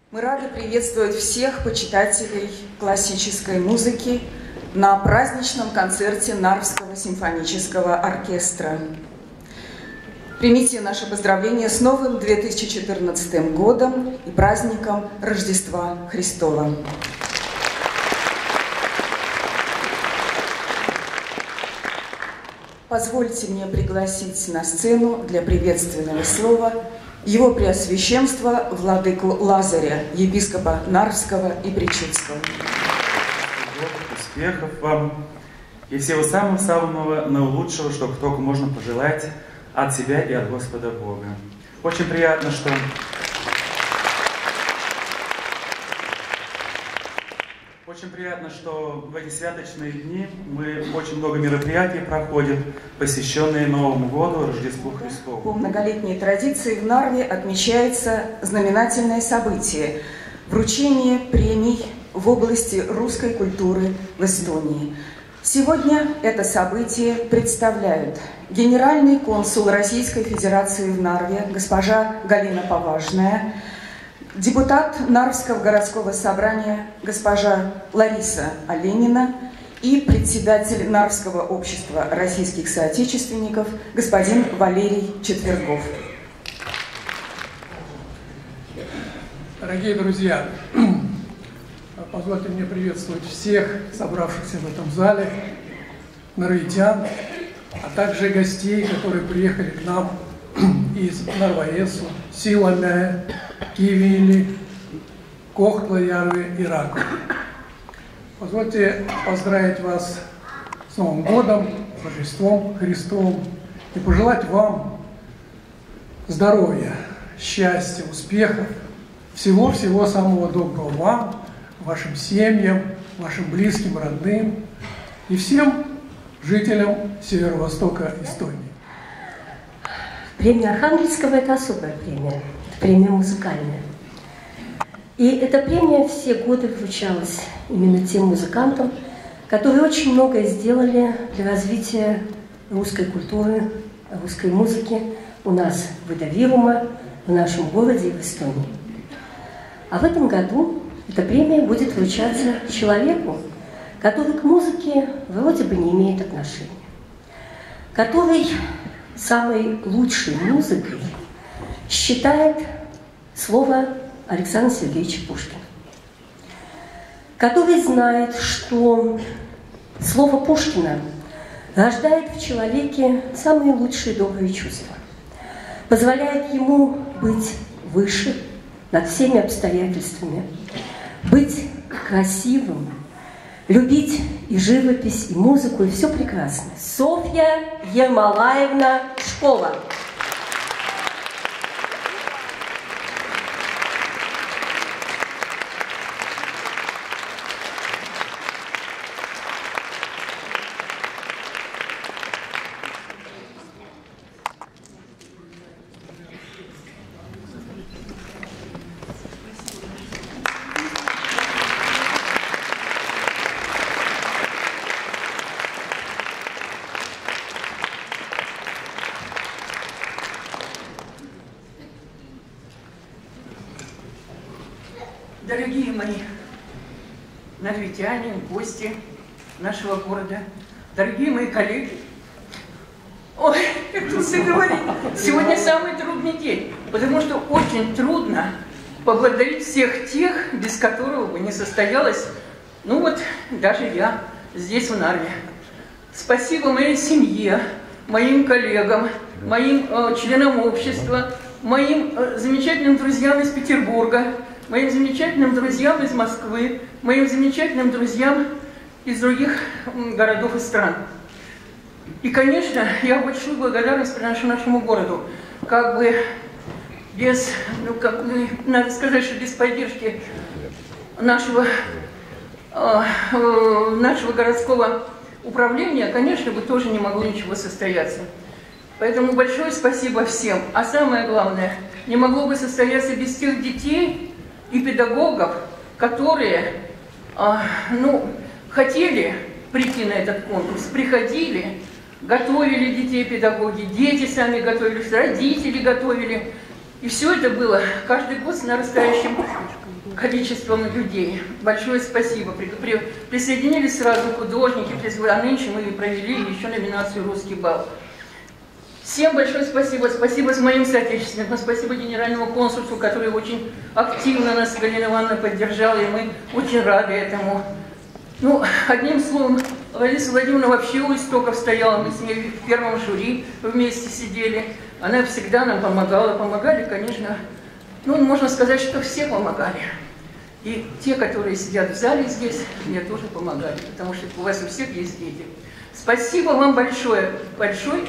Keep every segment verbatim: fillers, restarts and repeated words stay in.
Мы рады приветствовать всех почитателей классической музыки на праздничном концерте Нарвского симфонического оркестра. Примите наше поздравление с новым две тысячи четырнадцатым годом и праздником Рождества Христова. Позвольте мне пригласить на сцену для приветственного слова Его Преосвященство владыку Лазаря, епископа Нарвского и Пречудского. Успехов вам и всего самого-самого наилучшего, что только можно пожелать от себя и от Господа Бога. Очень приятно, что Очень приятно, что в эти святочные дни мы очень много мероприятий проходят, посвященные Новому году, Рождеству Христову. По многолетней традиции в Нарве отмечается знаменательное событие – вручение премий в области русской культуры в Эстонии. Сегодня это событие представляют генеральный консул Российской Федерации в Нарве госпожа Галина Поважная, депутат Нарвского городского собрания госпожа Лариса Оленина и председатель Нарвского общества российских соотечественников господин Валерий Четвергов. Дорогие друзья, позвольте мне приветствовать всех собравшихся в этом зале, нарвитян, а также гостей, которые приехали к нам из Нарваесу, Силамяя, Кивили, Кохтла-Ярвы и Раку. Позвольте поздравить вас с Новым годом, с Рождеством Христовым и пожелать вам здоровья, счастья, успехов, всего-всего самого доброго вам, вашим семьям, вашим близким, родным и всем жителям северо-востока Эстонии. Премия Архангельского – это особая премия, это премия музыкальная. И эта премия все годы вручалась именно тем музыкантам, которые очень многое сделали для развития русской культуры, русской музыки у нас в Идавирума, в нашем городе и в Эстонии. А в этом году эта премия будет вручаться человеку, который к музыке вроде бы не имеет отношения, который самой лучшей музыкой считает слово Александра Сергеевича Пушкина, который знает, что слово Пушкина рождает в человеке самые лучшие добрые чувства, позволяет ему быть выше над всеми обстоятельствами, быть красивым, любить и живопись, и музыку, и все прекрасно. Софья Ермолаевна Школа. Дорогие мои нарвитяне, гости нашего города, дорогие мои коллеги, ой, как тут все говорить, сегодня самый трудный день, потому что очень трудно поблагодарить всех тех, без которого бы не состоялось, ну вот, даже я здесь в Нарве. Спасибо моей семье, моим коллегам, моим э, членам общества, моим э, замечательным друзьям из Петербурга, моим замечательным друзьям из Москвы, моим замечательным друзьям из других городов и стран. И, конечно, я большую благодарность приношу нашему городу. Как бы без, ну, как бы, надо сказать, что без поддержки нашего, э, э, нашего городского управления, конечно, бы тоже не могло ничего состояться. Поэтому большое спасибо всем. А самое главное, не могло бы состояться без тех детей и педагогов, которые а, ну, хотели прийти на этот конкурс, приходили, готовили детей педагоги, дети сами готовились, родители готовили. И все это было каждый год с нарастающим количеством людей. Большое спасибо. При, при, присоединились сразу художники, а нынче мы провели еще номинацию «Русский бал». Всем большое спасибо. Спасибо с моим соотечественникам. Спасибо генеральному консульству, который очень активно нас, Галина Ивановна, поддержала, и мы очень рады этому. Ну, одним словом, Лариса Владимировна вообще у истоков стояла. Мы с ней в первом жюри вместе сидели. Она всегда нам помогала. Помогали, конечно, ну, можно сказать, что все помогали. И те, которые сидят в зале здесь, мне тоже помогали, потому что у вас у всех есть дети. Спасибо вам большое. Большое.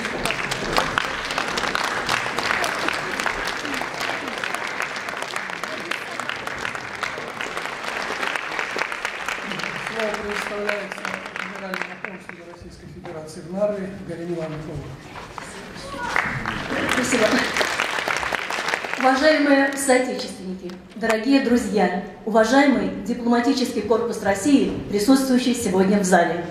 Слово предоставляется генеральному консулу Российской Федерации в Нарве Галине Ивановне. Спасибо. Уважаемые соотечественники, дорогие друзья, уважаемый дипломатический корпус России, присутствующий сегодня в зале.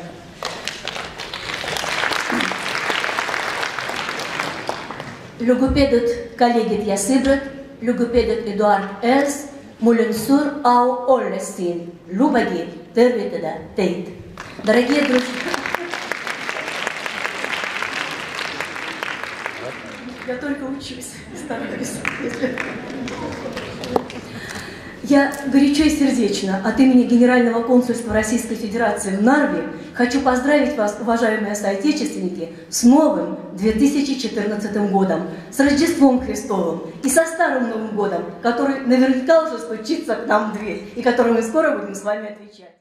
Логопедът коллегит Ясыбрат, логопедът Эдуард Элс, Муленсур Ау Оллестин, Лубаги, Тервитеда, Тейт. Дорогие друзья, я только учусь, стараюсь. Я горячо и сердечно от имени Генерального консульства Российской Федерации в Нарве хочу поздравить вас, уважаемые соотечественники, с новым две тысячи четырнадцатым годом, с Рождеством Христовым и со Старым Новым годом, который наверняка уже стучится к нам в дверь и который мы скоро будем с вами отвечать.